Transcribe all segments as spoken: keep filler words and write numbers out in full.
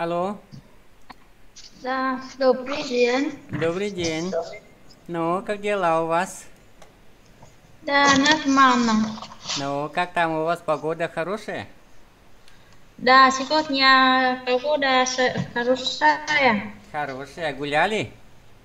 Алло, Да, добрый день. добрый день. Ну, как дела у вас? Да, нормально. Ну, как там у вас погода хорошая? Да, сегодня погода с- хорошая. Хорошая. Гуляли?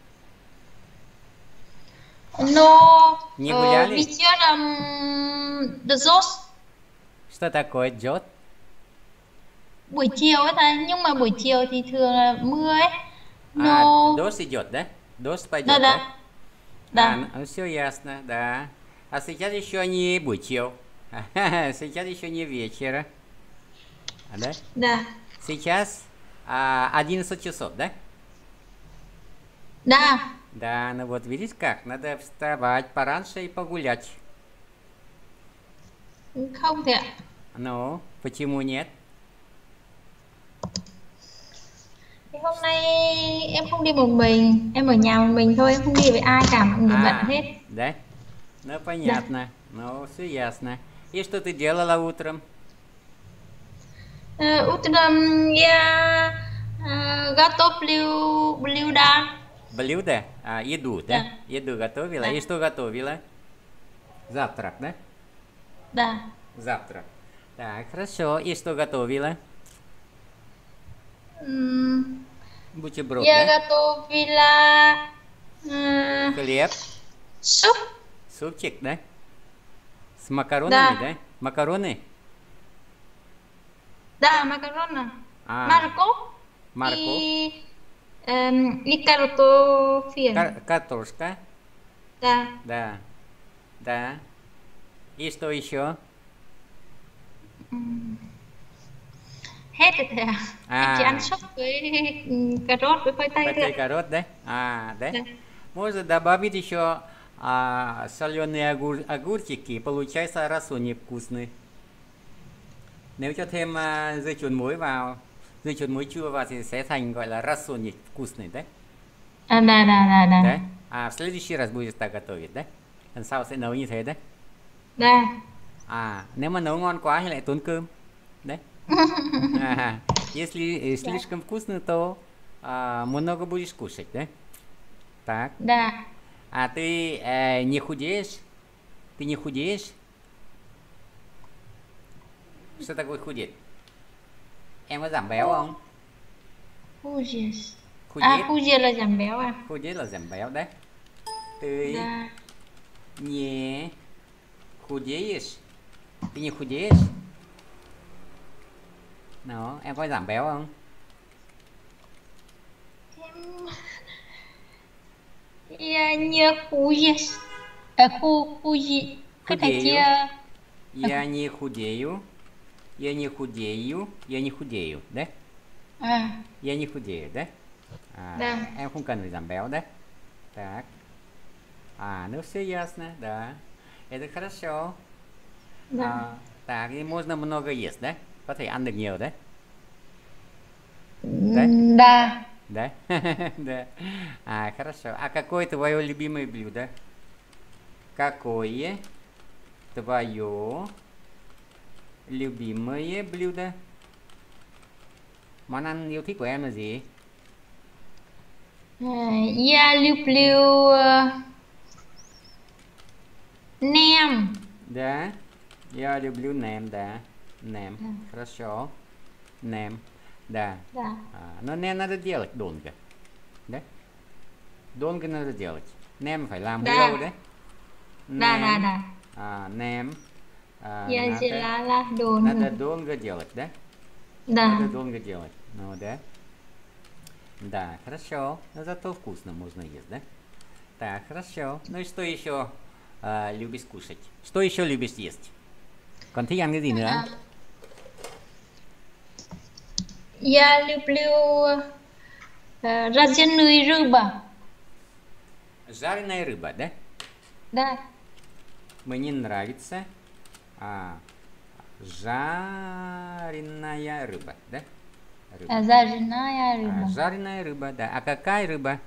Но Не э, гуляли? вечером дождь, Что такое идет? buổi chiều ấy thầy, nhưng mà buổi chiều thì thường là mưa ấy. А, Но, дождь идет, да? Дождь да, пойдет, да? да, А, да, ну, все ясно, да. А сейчас еще не бутил. Сейчас еще не вечера. А, да? да, Сейчас а, одиннадцать часов, да? да, Да, ну вот видишь как, надо вставать пораньше и погулять. không thể ạ. Ну, почему нет? Thì hôm nay em không đi một mình, em ở nhà một mình thôi, em không đi với ai cả, mọi người bận А, hết. да? Ну, Да. понятно. Ну, все ясно. И что ты делала утром? Э, Утром я э, готовлю блюдо. Блюдо? А, еду, да? Да, Еду готовила. да, И что готовила? Завтрак, да? да. Завтрак. Так, хорошо. И что готовила? М, Бутерброд, Я да? готовила э, Хлеб, суп. супчик, да? С макаронами, Да, да? Макароны? да, макароны. А, Морковь морковь, и, эм, и картофель. кар- картошка, Да. да, да. И что еще? М, Hết rồi thầy ạ. Em chỉ ăn А, súp với ừm, cà rốt với khoai tây thôi патей ạ. корот, да? А, да? Да. Можно добавить еще а, соленые огур- огурчики, и получается рассольник вкусный. Nếu cho thêm à, dưa chuột muối vào, dưa chuột muối chua vào thì sẽ thành gọi là рассольник вкусный, да? À, да, да, да, да. Да? А в следующий раз будешь так готовить, да? Lần sau sẽ nấu như thế đấy. Да. À, nếu mà nấu ngon quá thì lại tốn cơm. Đấy. А, если э, Да. слишком вкусно, то а, много будешь кушать, да? Так. Да. А ты э, не худеешь? Ты не худеешь? Что такое худеть? Em có giảm béo không? Phu diệt. À, Худеть? phu diệt là giảm béo à? Худеть là giảm béo đấy. Ты Да. не худеешь? Ты не худеешь? Nó, em có giảm béo không? Em я не худею. À, khu khu gì? Cái thầy Худею. chia. Я не худею. Я не худею. Я не худею, да? À, Я не худею, да? À, да. em không cần phải giảm béo đấy. Так. А, ну все ясно, да. Это хорошо. Да. А, так, и можно много есть, да? Có thể ăn được nhiều đấy. Да? М, Да. Да? Да. А, хорошо. А какое твое любимое блюдо? Какое твое любимое блюдо? Món ăn yêu thích của em là gì? À, я люблю э, nem. Да. Я люблю nem, да. Nem. Да. Хорошо. Nem. Да. Да. А, но nem надо делать долго. Да? Долго надо делать. Nem phải làm Да. lâu đấy. Да, да, Nem. да. А, nem. А, Я надо, делала долго. надо долго делать, да? Да. Надо долго делать. Ну, да? Да, хорошо. Но зато вкусно можно есть, да? Так, хорошо. Ну и что еще а, любишь кушать? Что еще любишь есть? Còn thích ăn cái gì nữa? À, я люблю э, разделную рыбу. Жареная рыба, да? Да. Мне нравится а, жареная рыба, да? Рыба. А, жареная А, рыба. жареная рыба, да. А какая рыба?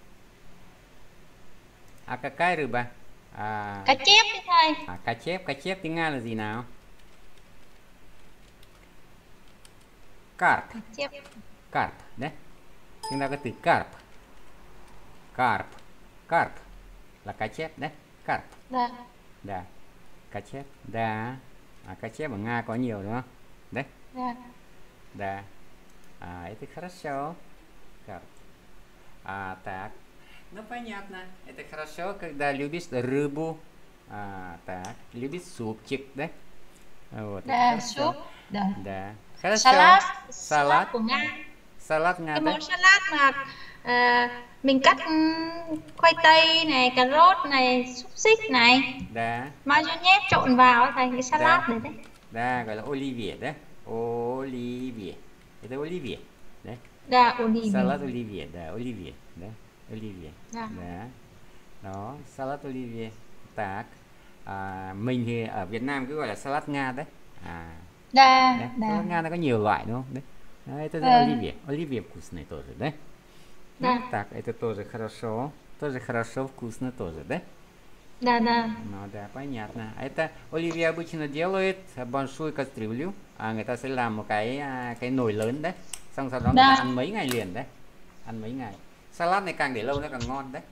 А какая рыба? À, Cá chép đi thầy. à, cá chép, cá chép tiếng Nga là gì nào? Carp, Cá chép. carp đấy. Chúng ta có từ carp. Carp, carp là cá chép đấy, carp. Да. Да. Cá chép. Да. À, cá chép ở Nga có nhiều đúng không? Đấy. Да. Да. А, это хорошо. Carp. А, так. Ну, понятно. Это хорошо, когда любишь рыбу. А, так. Любишь супчик, да? Вот. Да, súp. Да. Да. Хорошо. Salad. Салат. Của Nga. Salad Nga Cái đấy. món salad mà à, mình cắt ừm, khoai tây này, cà rốt này, xúc xích này, Да. mayonnaise trộn vào thành cái salad Да. đấy đấy. Да, gọi là Olivier đấy. Olivier. Это Olivier. Đấy. Да, olive. Salad Olivier, да, Olivier, да, Olivier, Да. да. Đó, salad Olivier. Так. À, mình thì ở Việt Nam cứ gọi là salad Nga đấy. À, Да, đấy. да. Salad Nga nó có nhiều loại đúng không? Đấy. Đấy, это Ờ. Olivier. Olivier вкусный тоже, да? Ну, Да. так, это тоже хорошо. Тоже хорошо, вкусно тоже, да? Да, да. Ну да, понятно. А это Оливье обычно делает большую кастрюлю, à, người ta sẽ làm một cái à, cái nồi lớn đấy, xong sau đó người ta Dạ. ăn mấy ngày liền đấy, ăn mấy ngày. Salad này càng để lâu nó càng ngon đấy.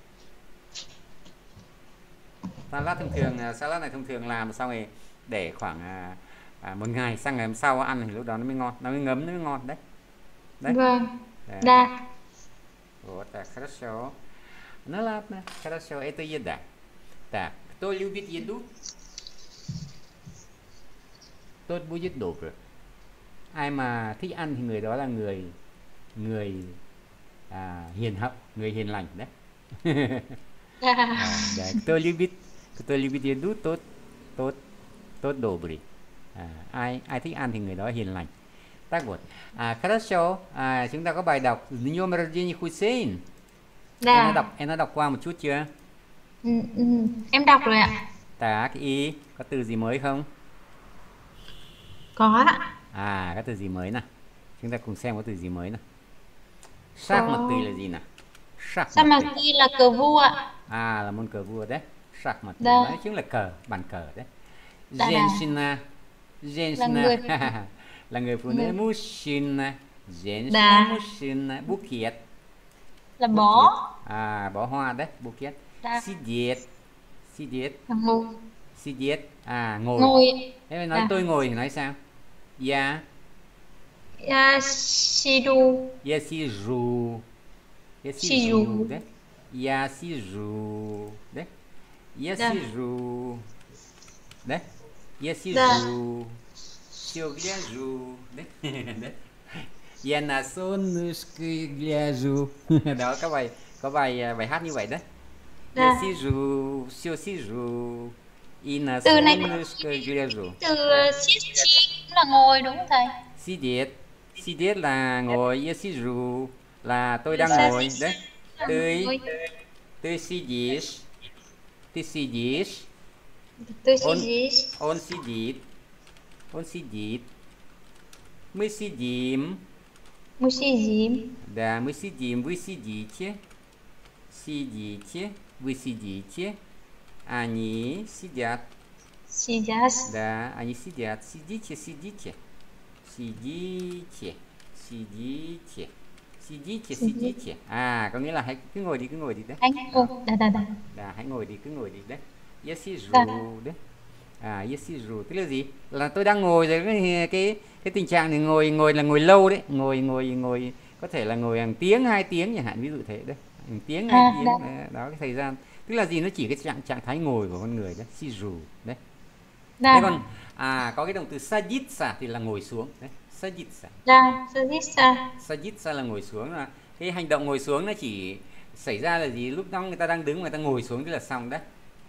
Salad thông thường, à, salad này thông thường làm xong rồi để khoảng à, à, một ngày, sang ngày hôm sau ăn thì lúc đó nó mới ngon, nó mới ngấm, nó mới ngon đấy. Đấy. Vâng. Да. Да. Вот так, хорошо. Ну ладно, хорошо, это еда. Так, кто любит еду, тот будет добр. Ai mà thích ăn thì người đó là người người à, hiền hậu, người hiền lành đấy. Да. À, đấy. Кто любит, кто любит еду, тот тот тот добрый. À, ai ai thích ăn thì người đó hiền lành. Так вот. À, хорошо. À, chúng ta có bài đọc С днем рождения Hussein. Em đã Да. đọc em đã đọc qua một chút chưa? Ừ, ừ. Em đọc rồi ạ. Tác y có từ gì mới không? Có ạ. À, có từ gì mới nào? Chúng ta cùng xem có từ gì mới nào. Sắc mật tùy là gì nào? Sắc Sao mật mà tùy. ghi là cờ vua ạ? À, là môn cờ vua đấy. Sắc mật tùy Dạ. nói chính là cờ, bàn cờ đấy. Dạ, dạ. Женщина. Женщина. người- Là người phụ nữ. Người- Mужчина. Женщина, Dạ. мужчина. Букет. Là bó. À, bó hoa đấy, bukет. Dạ. Сидеть. Сидеть. Là ngồi. Сидеть. À, ngồi. Ngồi. Thế mà nói Dạ. tôi ngồi thì nói sao? Я. À, sidu. Я сижу. Я Сижу. сижу, да? Я сижу, да? Я Да. сижу, да? Я Да. сижу, все гляжу, да? Да? Я на солнышко гляжу. Đó, có bài có bài à, bài hát như vậy đấy. Я Да. сижу, все сижу, и на Từ này солнышко гляжу. từ sit chi cũng là ngồi đúng không thầy? Сидеть. Сидеть là ngồi, я сижу là tôi đang Sa- ngồi đấy. là Tôi ngồi. ты сидишь. Ты сидишь. Tôi Он, sit. он сидит. Он сидит. Мы сидим. Musizim. Да, мы сидим. Вы сидите. Сидите. Вы сидите. Они сидят. Sidas. Да, они сидят. Сидите, сидите. Sидите. Sидите. Sidite, sидите. À, có nghĩa là hãy cứ ngồi đi, cứ ngồi đi đấy. Anh ồ, đã đã đã. Là hãy ngồi đi, cứ ngồi đi đấy. Я сижу Dạ. đấy. À, я сижу tức là gì? Là tôi đang ngồi rồi, cái cái cái tình trạng này ngồi ngồi là ngồi lâu đấy, ngồi ngồi ngồi có thể là ngồi hàng tiếng, hai tiếng chẳng hạn, ví dụ thế đấy. Hàng tiếng, hai À, tiếng dạ. đấy, đó cái thời gian. Tức là gì? Nó chỉ cái trạng trạng thái ngồi của con người đấy, sижу đấy. Đã. Thế còn à có cái động từ садиться thì là ngồi xuống đấy, садиться. Đã, Sadisa. Садиться là ngồi xuống, là cái hành động ngồi xuống nó chỉ xảy ra là gì? Lúc đó người ta đang đứng, người ta ngồi xuống thì là xong đấy.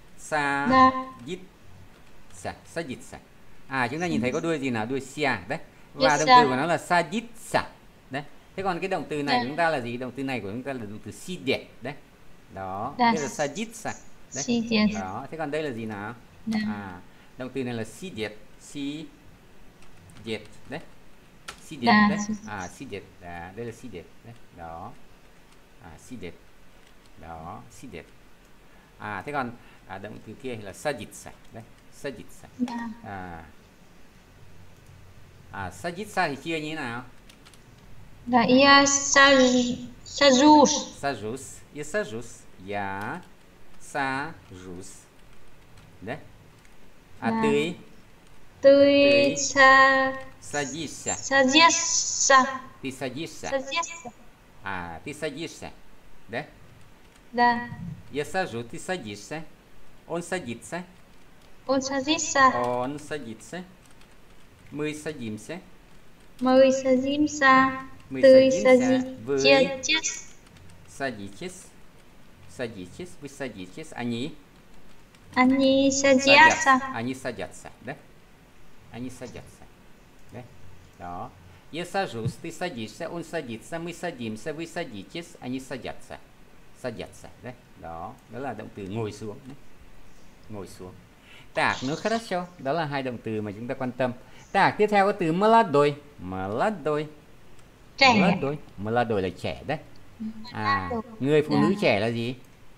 Sадиться, садиться. À, chúng ta nhìn thấy có đuôi gì nào? Đuôi sia đấy. Và Yes, động sir. từ của nó là садиться đấy. Thế còn cái động từ này Dạ. của chúng ta là gì? Động từ này của chúng ta là động từ сидеть đấy. Đó, Dạ. đây là садиться đấy. Sidas. Đó, thế còn đây là gì nào? Dạ. À, động từ này là сидеть, сидеть đấy. Сидеть Dạ. đấy. À, сидеть, à, đây là сидеть đấy. Đó. À, сидеть. Đó, сидеть. À, thế còn à, động từ kia là садиться đấy, садиться. Đã. À. À, садиться thì chia như thế nào? Là я сажусь. Сажусь. Я сажусь. Я сажусь. Да? А Là ты? tôi Ты sa садишься. садится. Ты садишься. Садится. А, ты садишься. Да? Да. Я сажу, ты садишься. Он садится. Он садится. Он садится. Мы садимся. Мы садимся. Мы Ты садимся. Вы садитесь. садитесь. Садитесь. Вы садитесь. Они Они садятся. садятся. Они садятся. Да? Они садятся. Да? Да. Я сажусь, ты садишься, он садится, мы садимся, вы садитесь, они садятся. Садятся, да? Đó, đó là động từ ngồi xuống. Đấy. Ngồi xuống. Так, ну хорошо. Đó là hai động từ mà chúng ta quan tâm. Так, tiếp theo có từ молодой. Молодой. Trẻ. Молодой. Молодой là trẻ đấy. À, người phụ nữ trẻ là gì?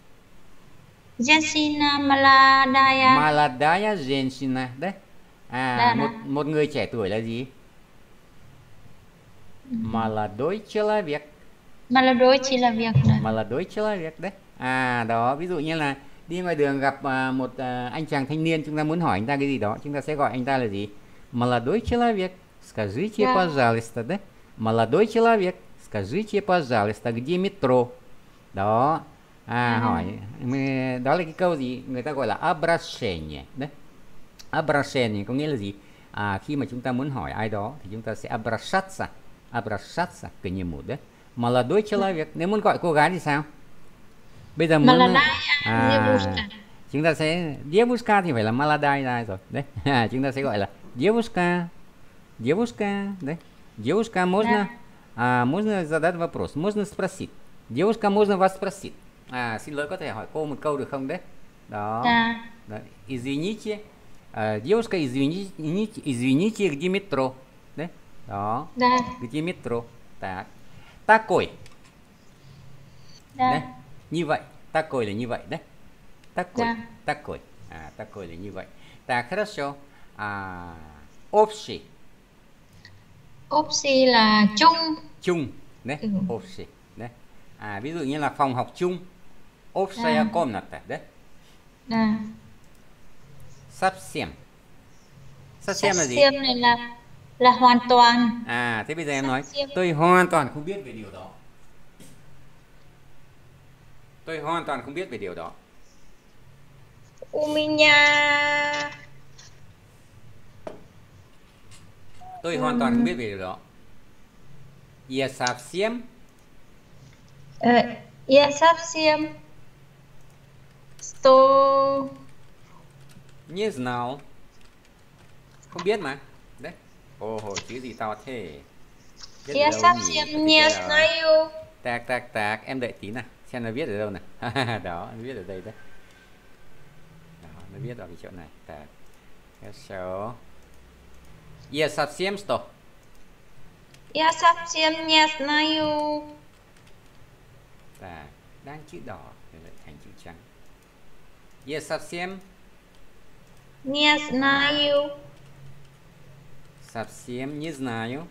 Женщина молодая. Молодая женщина, đấy. À, Đó, một đó. một người trẻ tuổi là gì? Молодой человек. Молодой человек. Да. Молодой человек đấy. À đó, ví dụ như là đi ngoài đường gặp à, một à, anh chàng thanh niên, chúng ta muốn hỏi anh ta cái gì đó, chúng ta sẽ gọi anh ta là gì? Молодой человек, скажите, Да. пожалуйста, đấy. Молодой человек, скажите, пожалуйста, где метро? Đó. À, À. hỏi đó là cái câu gì người ta gọi là обращение đấy. Обращение có nghĩa là gì? À, khi mà chúng ta muốn hỏi ai đó thì chúng ta sẽ обращаться, обращаться к нему đấy. Молодой человек. Nếu muốn gọi cô gái thì sao? Bây giờ muốn Молодая à, девушка. chúng ta sẽ девушка thì phải là молодая rồi đấy. Chúng ta sẽ gọi là девушка, девушка, đấy. Девушка можно, à, можно задать вопрос, можно спросить. Девушка, можно вас спросить. À, xin lỗi, có thể hỏi cô một câu được không đấy? Đó. Да. Đấy. Извините, à, девушка, извините, извините, где метро? Đấy. Đó. Да. Где метро? Так. Такой. Да. Đấy. Như vậy. Такой là như vậy đấy. Такой. Да. Такой. À, такой là như vậy. Так, хорошо. À, общий. Общий là chung. Chung. Đấy. Ừ. Общий. Đấy. À, ví dụ như là phòng học chung. Общая Да. комната. Đấy. Да. Совсем. Совсem là gì? Совсем này là là hoàn toàn. À, thế bây giờ em nói Совсем. tôi hoàn toàn không biết về điều đó. Tôi hoàn toàn không biết về điều đó. У меня Tôi hoàn toàn không biết về điều đó. Я совсем э, я совсем что не знал. Không biết mà. Đấy. Ồ hồ, chữ gì to thế? Viết я ở đâu nhỉ? совсем Tôi не thích cái đó. знаю. Tạc tạc tạc, em đợi tí nào. Xem nó viết ở đâu nào. Đó, nó viết ở đây đấy. Đó, nó viết ở cái chỗ này. Tạc. Хорошо. Я совсем что? Я совсем не знаю. Tạc. Đang chữ đỏ thì lại thành chữ trắng. Я совсем Не знаю. совсем не знаю.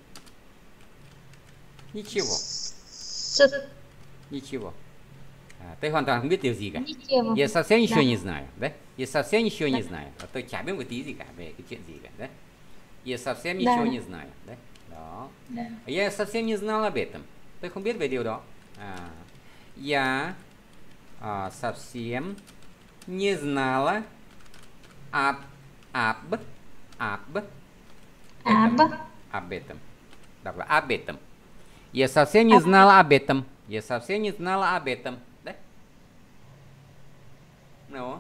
Ничего. С- Nичего. À, tôi hoàn toàn không biết điều gì cả. Ничего. Я совсем ничего Да. не знаю. Đấy. Я совсем ничего не знаю. Và tôi chả biết một tí gì cả về cái chuyện gì cả. Đấy. Я совсем ничего Да. не знаю. Đấy. Đó. Да. Я совсем не знал об этом. Tôi không biết về điều đó. À, я à, совсем не знала об об об Об. об этом. Đọc là об этом. Я совсем не знала об этом. Я совсем не знала об этом. Đấy. Nó.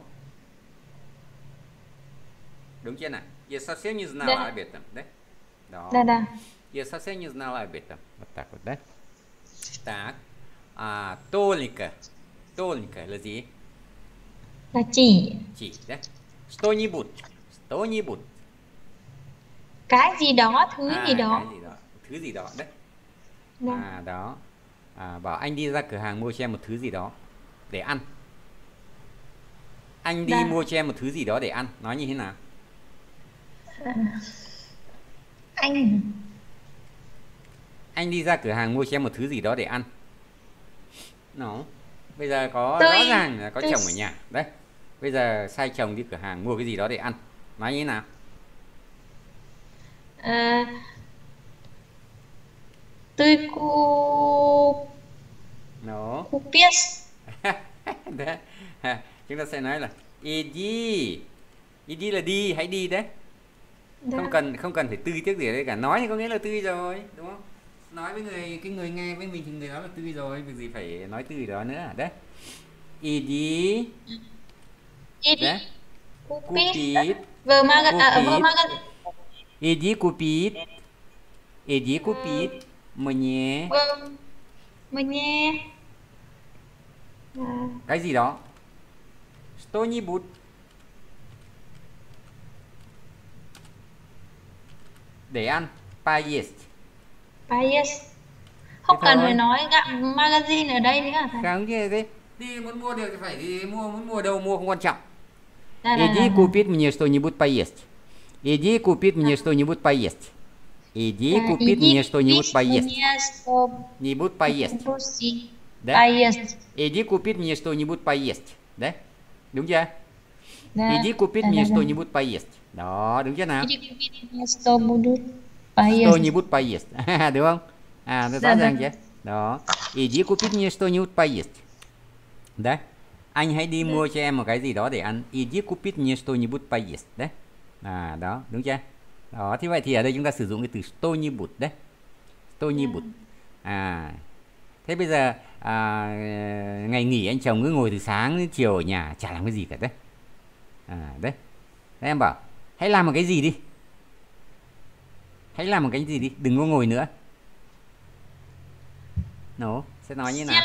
Đúng chưa nào? Я совсем не знала Да. об этом. Đấy. Đó. Да, да. Я совсем не знала об этом. Вот так вот, да? Так. А, только. Только là gì? Là chỉ Chỉ, đấy. Что-нибудь. Что-нибудь. cái gì đó, thứ À, gì đó. cái gì đó. Thứ gì đó, đấy. Да. À, đó. À, bảo anh đi ra cửa hàng mua cho em một thứ gì đó để ăn. Anh đi Dạ. mua cho em một thứ gì đó để ăn. Nói như thế nào? Anh anh đi ra cửa hàng mua cho em một thứ gì đó để ăn. Nó bây giờ có Tôi rõ ràng là có tôi chồng ở nhà đấy, bây giờ sai chồng đi cửa hàng mua cái gì đó để ăn, nói như thế nào? à, tôi cô Nó cô biết. đấy. Ha, chúng ta sẽ nói là iди, idi là đi, hãy đi đấy, không Dạ. cần không cần phải tươi tiếc gì ở đây cả, nói thì có nghĩa là tươi rồi đúng không, nói với người cái người nghe với mình thì người đó là tươi rồi, việc gì phải nói tươi đó nữa đấy. Iди Đi đi. đấy, Cupid. cupid, Vợ Maga à, vợ cupid, Maga. iди cupid, iди cupid, мне Vợ mình nghe. À, cái gì đó, что-нибудь, để ăn, поесть. bias. Thế Không cần phải thôi. nói gặp magazine ở đây nữa hả thầy? Không chứ thế. Đi muốn mua được thì phải đi mua, muốn mua đâu mua không quan trọng. Dạ, dạ, Иди dạ, dạ. купить мне что-нибудь поесть. Иди купить мне что-нибудь поесть. Иди À, купить иди мне что-нибудь купить поесть. мне Не-нибудь поесть. что-нибудь Да? поесть. Иди купить мне что-нибудь поесть. Đấy. Đúng chưa? Dạ. Иди купить Dạ, мне dạ, dạ. что-нибудь поесть. Đó, đúng chưa nào? Иди купить мне что-нибудь поесть. Что-нибудь поесть. Đúng không? À, nó rõ Dạ, ràng dạ. chưa? Đó. Иди купить мне что-нибудь поесть. Đấy. Anh hãy đi mua cho em một cái gì đó để ăn. Иди купить мне что-нибудь поесть. Đấy. À, đó, đúng chưa? Đó, thì vậy thì ở đây chúng ta sử dụng cái từ что-нибудь đấy. Что-нибудь. À. Thế bây giờ à, ngày nghỉ anh chồng cứ ngồi từ sáng đến chiều ở nhà chả làm cái gì cả đấy. À, đấy. Thế em bảo hãy làm một cái gì đi. Hãy làm một cái gì đi, đừng có ngồi nữa. Nó sẽ nói như nào?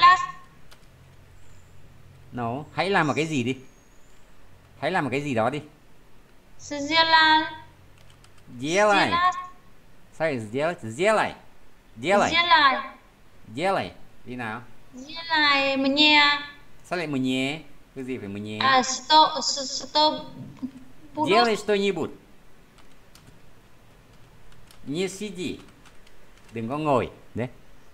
Nó hãy làm một cái gì đi. Hãy làm một cái gì đó đi. Сделай. Делай. Sao lại сделать? Сделай. Делай. Сделай. Делай. Đi nào. Сделай мне. Sao lại мне? Cái gì phải мне? А, что, что будут? Делай что-нибудь. Не сиди. Đừng có ngồi. Đấy.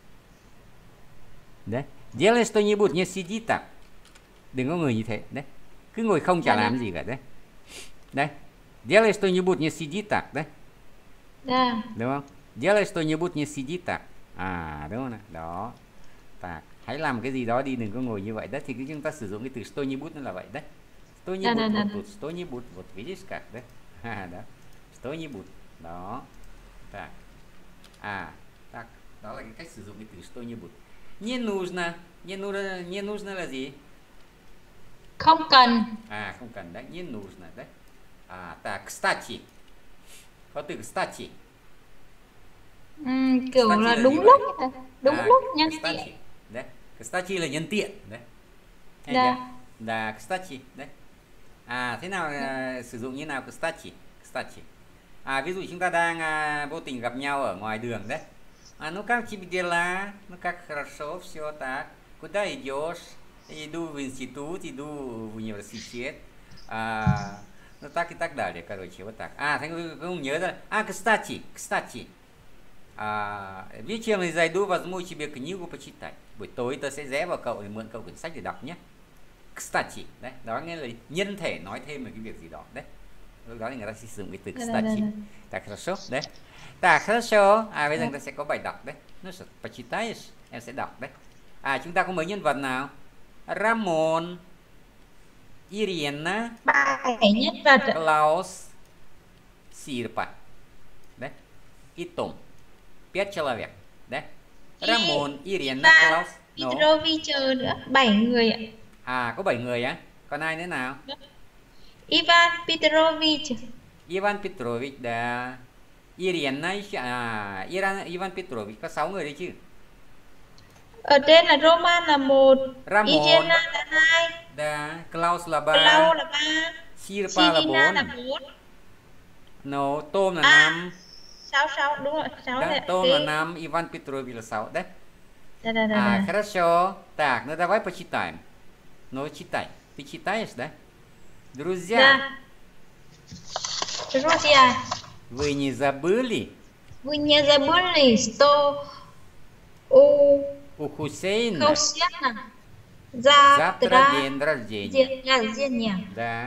Đấy. Делай что-нибудь, не сиди так. Đừng có ngồi như thế. Đấy. Cứ ngồi không chả làm gì cả đấy. Đấy. Делай что-нибудь, не сиди так. Đấy. Да. Đúng không? Делай что-нибудь, не sidi так. À, đúng không nào? Đó. Так. Hãy làm cái gì đó đi, đừng có ngồi như vậy. Đấy thì chúng ta sử dụng cái từ что-нибудь nó là vậy đấy. Что-нибудь, Да, да, вот да. тут что-нибудь, вот видишь как, đấy. À, đó. Что-нибудь. Đó. Так. À, так. Đó là cái cách sử dụng cái từ что-нибудь. Не нужно. Не нужно, не нужно là gì? Không cần. À, không cần đấy. Не нужно đấy. À, так, кстати. Có từ kстати. Ừm, kiểu Kstati là là đúng gì lúc vậy? đúng À, lúc nhân kstati. tiện. Đấy, kstati là nhân tiện đấy. Hay Dạ. chưa? Là kstati đấy. À, thế nào à, sử dụng như nào kstati? Kstati. À, ví dụ chúng ta đang à, vô tình gặp nhau ở ngoài đường đấy. А ну как тебе дела? Ну как хорошо, все так. Куда идешь? Иду в институт, иду в университет. А, ну так и так далее, короче, вот так. А, ты không nhớ ra. А, кстати, кстати. À, вечером này зайду, возьму тебе книгу почитать. Buổi tối tôi sẽ rẽ vào cậu để mượn cậu quyển sách để đọc nhé. Kstati, đấy, đó nghĩa là nhân thể nói thêm về cái việc gì đó, đấy. Lúc đó thì người ta sẽ sử dụng cái từ kstati. Так, хорошо, đấy. Так, хорошо. À, bây giờ người ta sẽ có bài đọc đấy. Nó sẽ почитаешь, em sẽ đọc đấy. À, chúng ta có mấy nhân vật nào? Ramon, Irina, Bảy nhân vật ạ. Klaus, Sirpa. Đấy. И Том. Пять человек. Đấy. Ramon, Irina, Klaus. No. Petrovich nữa. Bảy người ạ. À, có bảy người á. Còn ai nữa nào? Ivan Petrovich. Ivan Petrovich đã. Irina, à, Iran, Ivan Petrovich có sáu người đấy chứ. Ở trên là Roman là một, Ramon Irina là hai, đã. Klaus là ba. Klaus là ba, Sirpa là Sirina là bốn. bốn. No, Tom là À, năm. sáu sáu đúng rồi, sáu Да, là Том kế. là năm, Ivan Petrovich là sáu. Đấy. Да, да, да, А, да. хорошо. Так, ну давай почитаем. Ну, читай. Ты читаешь, да? Друзья, Да. Друзья, вы не забыли? вы не забыли, что У Хусейна Хаусяна завтра завтра день рождения. день рождения. Да.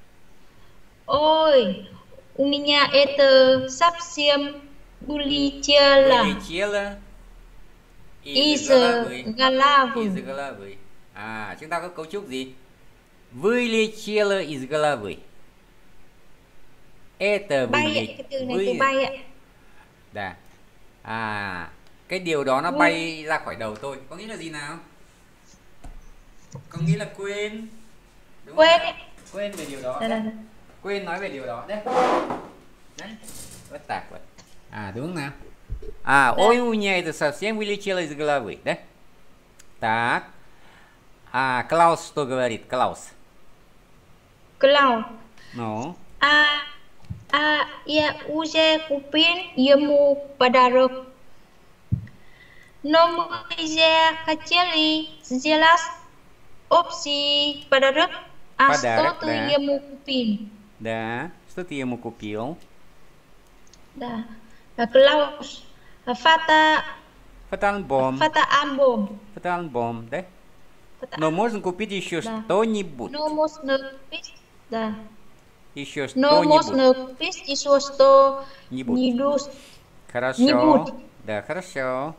Ой, у меня это совсем улетело Вылетело из из головы. Из головы. головы. À, chúng ta có cấu trúc gì? Вылетело из головы. Это Bay ạ, cái từ này từ вы... bay ạ. Đã. À, cái điều đó nó Vui. bay ra khỏi đầu tôi. Có nghĩa là gì nào? Có nghĩa là quên. Đúng không? Quên ấy. Quên về điều đó. Đây, đây, Đấy. đây. Quên nói về điều đó. Đấy. Đấy. Bất tạc vậy. À, đúng không nào? А, ой, у меня это совсем вылетело из головы, да? Так. А, Клаус что говорит? Клаус. Cloud. Ну? А, а я уже купил ему подарок. Но мы же хотели сделать общий подарок. А Подарок, что ты да. ему купил? Да. Что ты ему купил? Да. А Клаус. Фото, Фотоальбом. фотоальбом. Фотоальбом, да? Фото- Но можно купить еще Да. что-нибудь. Но можно купить, да. Еще Но что-нибудь. можно купить еще что Не будет. нибудь. Хорошо. Не будет. Да, хорошо.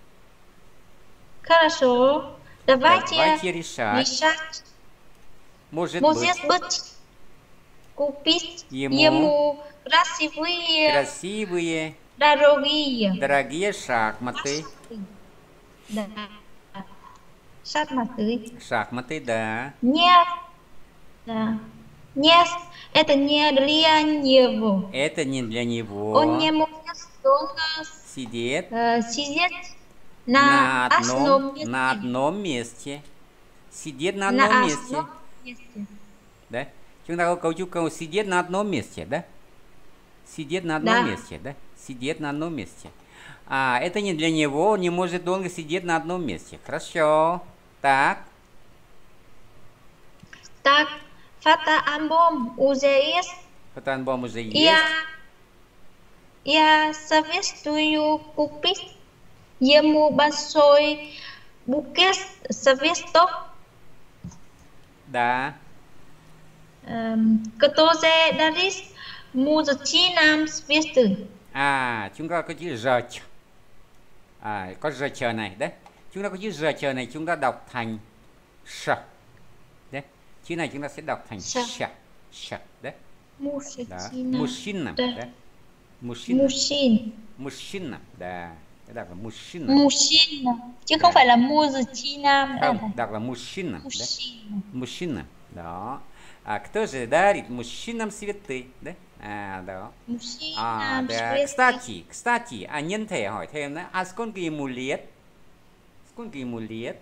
Хорошо. Давайте, Давайте решать. решать. Может Может быть, быть, купить Ему ему красивые, красивые, дорогие дорогие шахматы. Да. Шахматы. Шахматы, да. Нет. Да. Нет, это не для него. Это не для него. Он не может долго Сидит э, сидеть на на одном одном, месте. на одном месте. Сидит на На одном месте. одном месте. Да? Chúng ta có cấu trúc câu сидит на одном месте, да? Сидит на одном Да. месте, да? Сидит на одном месте. А, это не для него, он не может долго сидеть на одном месте. Хорошо. Так. Так, фотоальбом уже есть. Фотоальбом уже есть. Я, я советую купить ему большой букет цветов, Да. эм, который дарит мужчинам цветы. À, chúng ta có chữ giờ ch. À, có giờ chờ này đấy. Chúng ta có chữ giờ chờ này chúng ta đọc thành sh. Đấy. Chữ này chúng ta sẽ đọc thành Sh. sh. Sh. Đấy. Đó. Мужчина. Mужчина. Да. Đấy. Mужчина. Мужчин. Mужчина. Да. Cái đọc là mужчина. Mужчина. Chứ không phải là мужчина. Không, đọc là mужчина. Đấy. Мужчина. Mужчина. Đó. À, кто же дарит мужчинам цветы? Đấy. À, đó. À, Мужчинам да. цветы. Кстати, кстати, а nhân thể hỏi thêm đó. А сколько ему лет? Сколько ему лет?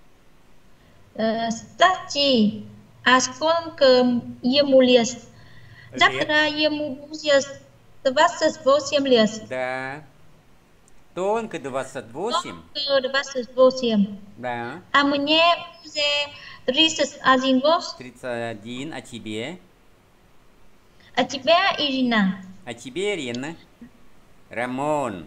Э, Кстати, а сколько ему лет? Завтра ему будет двадцать восемь лет. Да. Только двадцать восемь. Только двадцать восемь. Да. А мне уже тридцать один год. тридцать один. А тебе? А тебя, Ирина? А тебе, Ирина? Рамон.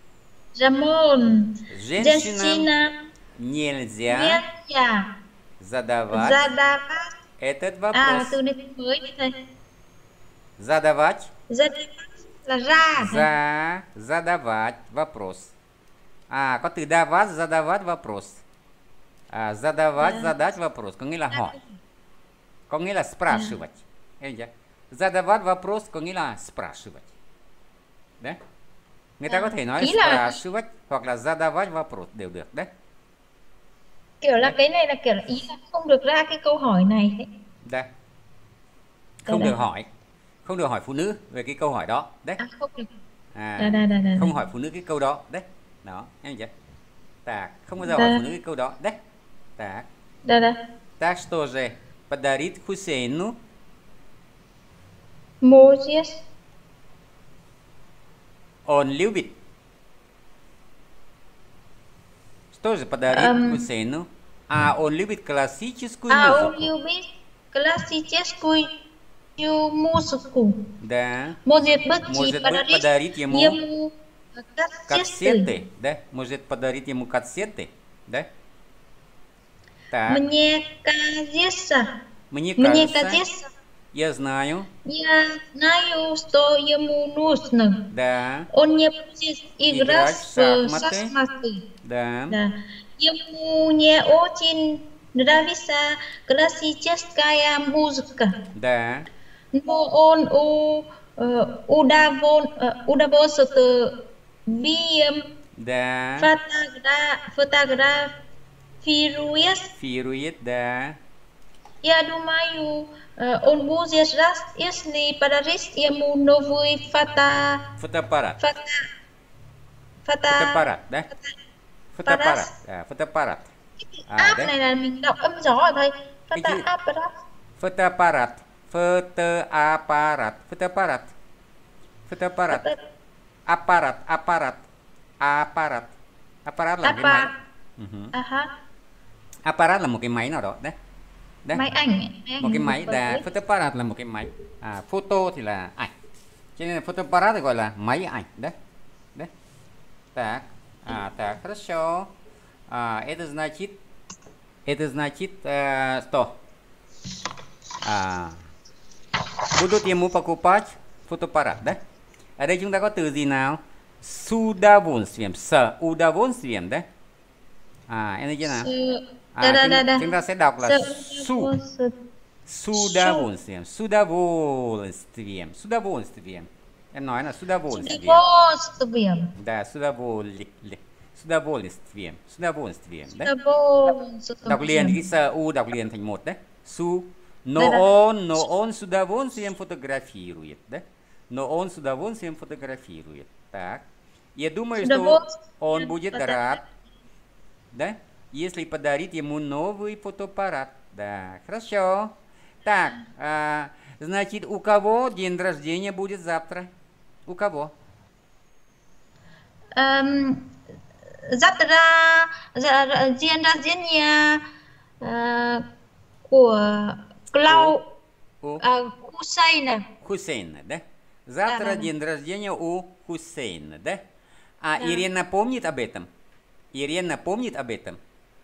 Рамон. Женщинам Женщина нельзя нельзя задавать задавать. этот À, вопрос. từ này mới đấy thầy. Задавать. Задавать là ra. thầy. За. Задавать вопрос. À, có từ давать, задавать вопрос. À, задавать, Да. задать вопрос. Có nghĩa là hỏi. Có nghĩa là спрашивать. Em chưa? Задавать вопрос có nghĩa là спрашивать. Đấy. Người ta À, có thể nói ý là- спрашивать hoặc là задавать вопрос đều được đấy. Kiểu là Đấy. cái này là kiểu là ý là không được ra cái câu hỏi này ấy. Đây. Không Đây được đây. hỏi. Không được hỏi phụ nữ về cái câu hỏi đó. Đấy. À không được. À, Đây đây đây đây. không hỏi phụ nữ cái câu đó. Đấy. Đó, em chưa? Так, không bao giờ Да. hỏi phụ nữ cái câu đó. Đấy. Так. Да, да. Так что же подарит Хусейну? Может, Он любит. Что же подарит Эм. Хусейну? А, он любит классическую а он музыку. любит классическую музыку. Да. Может быть, Может быть, подарить подарить ему ему кассеты. кассеты. Да. Может подарить ему кассеты. Да? Так. Мне кажется, Мне мне кажется, кажется, я знаю. я знаю, что ему нужно. Да. Он не будет Играть играть в в шахматы. шахматы. Да. Да. Ему не очень нравится классическая музыка. Да. Но он у, э, удовол, э, удовольствием Да. фотогра- фотографирует. Фирует, да. Я думаю, э, он будет рад, если подарить ему новый фото, Фотоаппарат. фото, фото, Фотоаппарат, да? аппарат. Фотоаппарат. Да, фотоаппарат. À, App đấy. này là mình đọc âm gió rồi thầy. Cái Fata chữ apparat. fotoapparat. Fotoapparat. Fotoapparat. Fotoapparat. Fata Apparat. Apparat. Apparat. Apparat là một cái máy. apparat. Uh-huh. À ha. Apparat là một cái máy nào đó. Đấy. Đấy. Máy ảnh. Máy ảnh Một cái máy. với- Là fotoapparat là một cái máy. À, photo thì là ảnh. Cho nên là fotoapparat thì gọi là máy ảnh. Đấy. Đấy. Так. А, так, хорошо. А, это значит, это значит, э, что? À, будут ему покупать фотоаппарат, да? Ở đây chúng ta có từ gì nào? С удовольствием, с удовольствием, да? À, em thấy chưa nào? Sự- À, Đà, đà, chúng, đà, đà. chúng ta sẽ đọc là Sự- su, sự- с удовольствием, с удовольствием, с удовольствием. Em nói là с удовольствием. Удовольствием. Да, с удовольствием, с удовольствием, с удовольствием, да? Удовольствием. Đọc liền cái sơ u đọc liền thành một đấy. Su, но Да-да. он, но он с удовольствием фотографирует, да? Но он с удовольствием фотографирует. Так. Я думаю, С что удовольствием он будет фотографирует. рад, да? Если подарить ему новый фотоаппарат. Да, хорошо. Так, а, значит, у кого день рождения будет завтра? У кого? Ờm, dắt ra dạ, dạ, diễn ra diễn nhà ờ, của Clau У uh, Hussein này. Хусейна, да? Завтра Да-да-да. день рождения у Хусейна, да? А Да. Ирина помнит об этом? Ирина помнит об этом?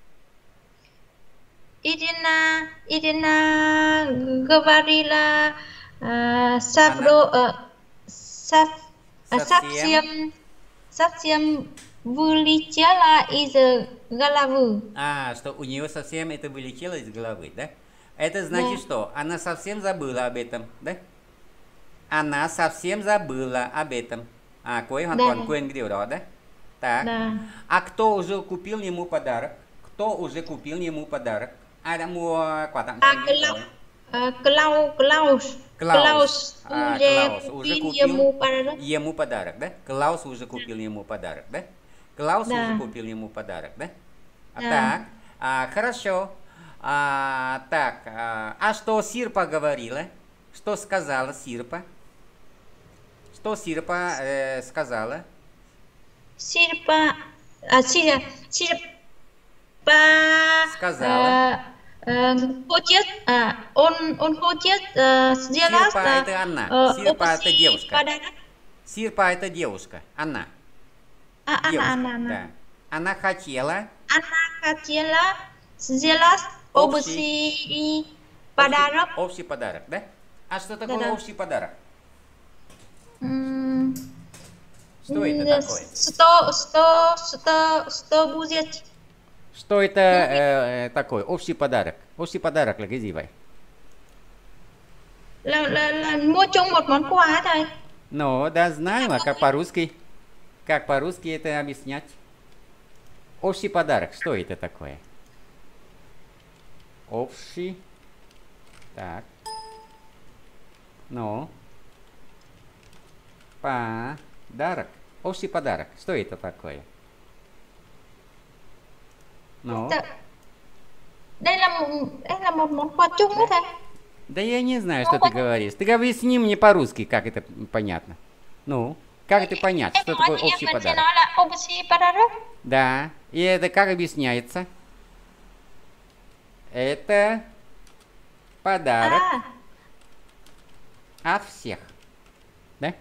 Irina Irina говорила э, Савро э, сов, э, Совсем. совсем совсем вылетела из головы. А, что у нее совсем это вылетело из головы, да? Это значит, Да. что она совсем забыла об этом, да? Она совсем забыла об этом. À, cô ấy hoàn Да. toàn quên cái điều đó đấy. Так. Да. А кто уже купил ему подарок? Кто уже купил ему подарок? Ai đã mua quà tặng cho À, anh ấy Clau, rồi? ờ, Klaus, Klaus, Klaus. Klaus, А, уже Klaus уже купил купил ему подарок. ему подарок, да? Клаус уже купил ему подарок, да? Клаус Да. уже купил ему подарок, да? А, Да. так, а, хорошо. А, так, а, а что Сирпа говорила? Что сказала Сирпа? Что Сирпа э, сказала? Сирпа, а, Сирпа, Сирпа, Сказала. э, э, хочет, э, он, он хочет э, сделать Сирпа э, это она. э, Сирпа это общий девушка. подарок. Сирпа это девушка, она. А, она, Девушка, она, она. да. Она хотела Она хотела сделать Общий. общий подарок. Общий, общий подарок, да? А что такое Да-да. общий подарок? М, Что это м, такое? Что, что, что, что будет? Что это э, э, такое? Общий подарок. Общий подарок là cái gì vậy? Là, là, là mua chung một món quà ấy thầy. Ну, да, знаю, а как по-русски? Как по-русски это объяснять? Общий подарок. Что это такое? Общий. Так. Ну. Подарок. Общий подарок. Что это такое? Ну. Dạ. Đây là một đây là một món quà chung đấy thầy. Да я не знаю, что ты говоришь. Ты объясни мне по-русски, как это понятно. Ну, как это понять, Em что nói такое thì em общий vẫn sẽ подарок? nói là общий подарок. Да, и это как объясняется? Это подарок À, от всех. Да?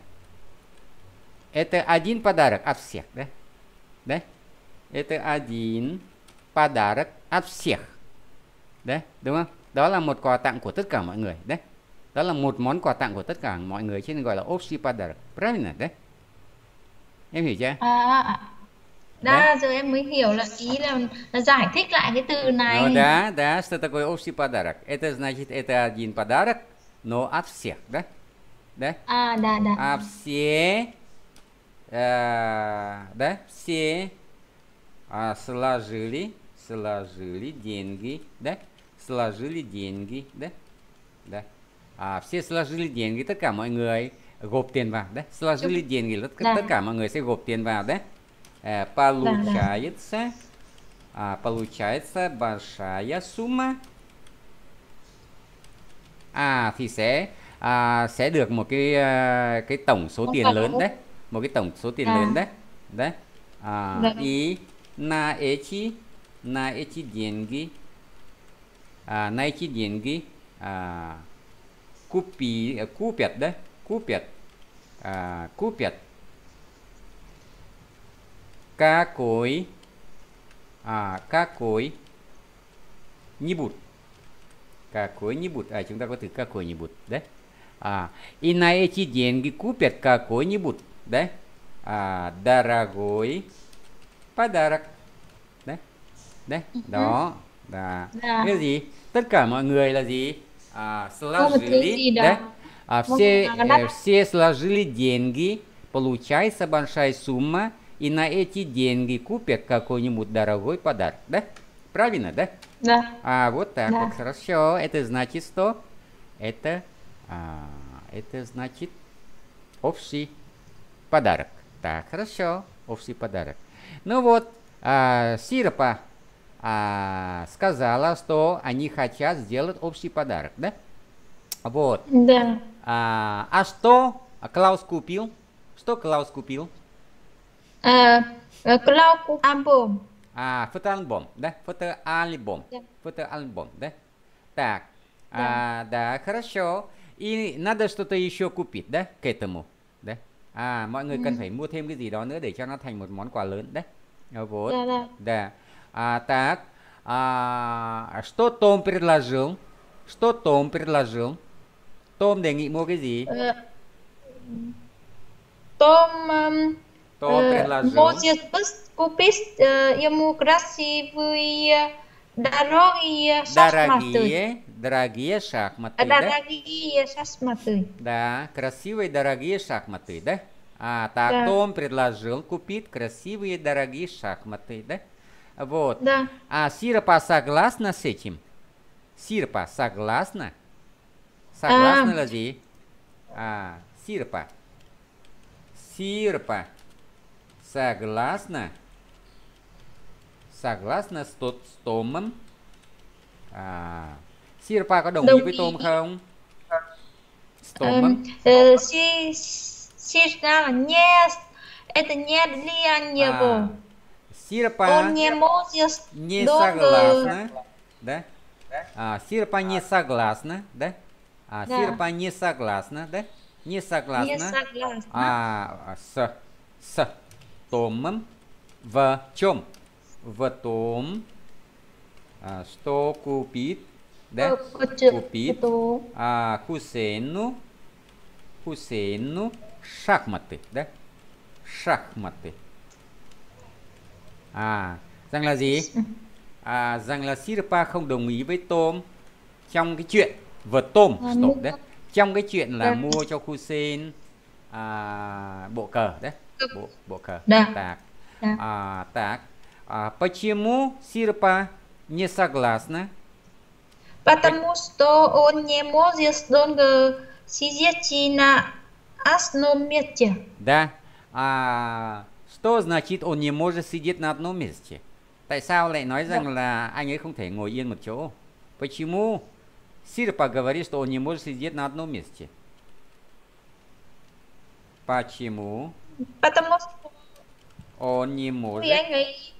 Это один подарок от всех, да? Да? Это один pодарок от всех. Đấy, đúng không? Đó là một quà tặng của tất cả mọi người. Đấy. Đó là một món quà tặng của tất cả mọi người, cho nên gọi là общий подарок. Правильно, đấy? Em hiểu chưa? À, à. Đấy. Đã, giờ em mới hiểu là ý là, là giải thích lại cái từ Ну này. да, да, что такое общий подарок? Это значит, это один подарок, но от всех, да? Да? À, đã, đã. А все, э, да, все а, сложили, сложили деньги, да? Сложили деньги, да? Да. À, все сложили деньги, tất cả mọi người gộp tiền vào, đấy. Сложили деньги, tất, Да. tất cả mọi người sẽ gộp tiền vào, đấy. À, получается, à, получается большая сумма. À, thì sẽ à, sẽ được một cái à, cái tổng số Một tiền tổng. lớn đấy, một cái tổng số tiền À. lớn đấy, đấy. À, Dạ. и на эти, на эти деньги, а, на эти деньги а, купи, купят, да, купят, а, купят какой, à, какой-нибудь, какой-нибудь, à, chúng ta có từ какой-нибудь, đấy. À, и на эти деньги купят какой-нибудь, đấy, à, дорогой подарок, đấy, đấy, đó, là Dạ. cái gì? Tất cả mọi người là gì? À, Có một thứ сложили, gì đó. đấy. А, Một все, cái đắt. э, все сложили деньги, получается большая сумма, и на эти деньги купят какой-нибудь дорогой подарок, да? Правильно, да? Да. А, вот так Да. вот, хорошо. Это значит что? Это, а, это значит общий подарок. Так, хорошо, общий подарок. Ну вот, а, Сирпа а, сказала, что они хотят сделать общий подарок, да? Вот. Да. А, а что Клаус купил? Что Клаус купил? À, Cloud album. А, фотоальбом, да? Фотоальбом. Да. Фотоальбом, да? Так, а, да, хорошо. И надо что-то еще купить, да, к этому, да? À, mọi người cần phải mua thêm cái gì đó nữa để cho nó thành một món quà lớn đấy. Вот. Да, да. Да. А, так, а, что Том предложил? Что Том предложил? Tom đề nghị mua cái gì? Ờ, Tom um, Tom э, предложил. может купить э, ему красивые дорогие шахматы. Дорогие, дорогие шахматы, Э, да? Дорогие шахматы. Да, красивые, дорогие шахматы, да? А, так, Да. Том предложил купить красивые, дорогие шахматы, да? Вот. Да. А Сирпа согласна с этим? Сирпа согласна? Согласна А. ли gì? А, Сирпа. Сирпа. Согласна? Согласна с, тот, с Томом? À, Sirpa có đồng, Đồng ý với ý. Tom không? S Эм, Tomом. э, си- си сказала, нет, это не для него. À, Sirpa Он не может не долго- согласна, да? А, Sirpa не согласна, да? А, Да. Sirpa не согласна, да? Не не согласна. согласна. А, с, с Томом в чем? В том, а, что купит, да? Ờ, có chữ- Купит có tố. а, Хусейну, Хусейну шахматы, да? Шахматы. À, rằng là gì? À, rằng là Sirpa không đồng ý với Tom trong cái chuyện vượt tôm, À, stop mua- đấy. Trong cái chuyện là Dạ. mua cho Hussein à, bộ cờ đấy, bộ bộ cờ. Dạ. Так. Да. А, так. А, почему Sirpa не согласна? Потому что он не может долго сидеть на одном месте. Да. А, что значит он не может сидеть на одном месте? Tại sao lại nói rằng là anh ấy không thể ngồi yên một chỗ? Почему Sirpa говорит, что он не может сидеть на одном месте? Почему Потому что он не vì может anh ấy